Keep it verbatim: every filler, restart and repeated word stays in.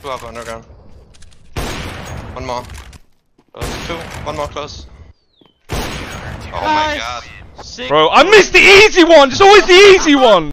Two up underground. One more. Close. Two. One more close. Oh Nice. my god. Sick. Bro, I missed the easy one! It's always the easy one!